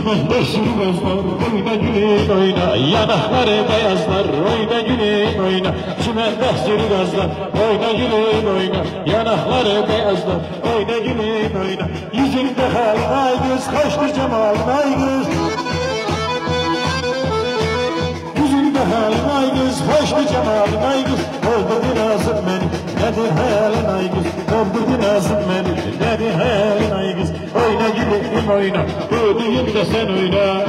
Çimende sürmezler, oyna gülüm oyna. Yanakları beyazlar, oyna gülüm oyna. Çimende sürmezler, oyna gülüm oyna. Yanakları beyazlar, oyna gülüm oyna. Yüzünde hal ay göz, kaşlı cemal ay göz. Yüzünde hal ay göz, kaşlı cemal ay göz. Öldürdü lazım beni, nedir hayalin ay göz. Öldürdü lazım beni, nedir hayalin ay göz. Oyna gülüm oyna, bu düğünde sen oyna.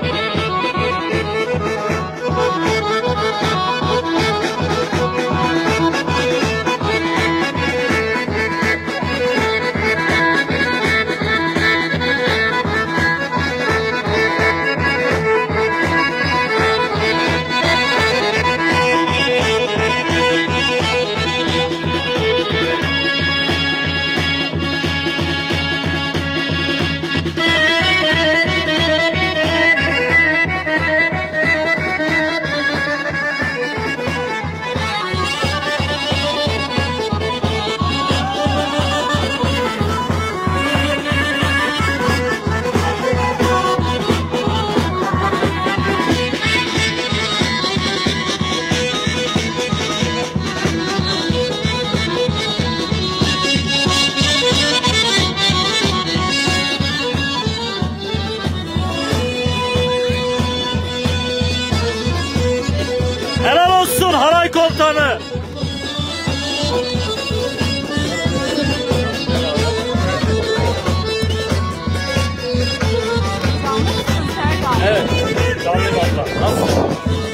Helal olsun Haray Komutanı. Evet. Canlı valla. Nasıl?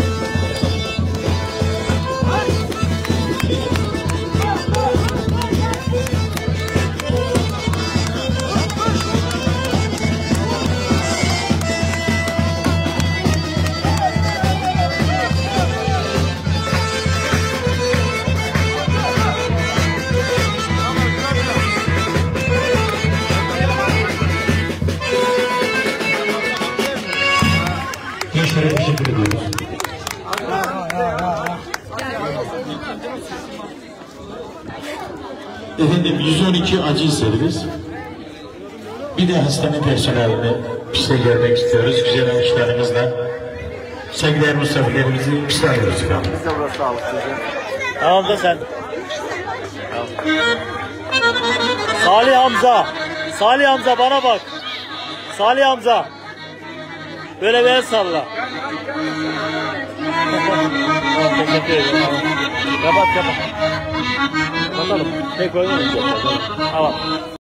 Gençlere teşekkür ediyoruz. Efendim 112 acil servis. Bir de hastane personelini piste görmek istiyoruz. Güzel alkışlarımızla. Sevgiler misafirlerimizi piste alıyoruz efendim. Biz de burası aldık size. Tamam da sen. Tamam. Salih Hamza. Salih Hamza bana bak. Salih Hamza. Böyle bir el salla. Teşekkür ederim. Kapat. Kapatalım. Tek oynayalım. Tamam.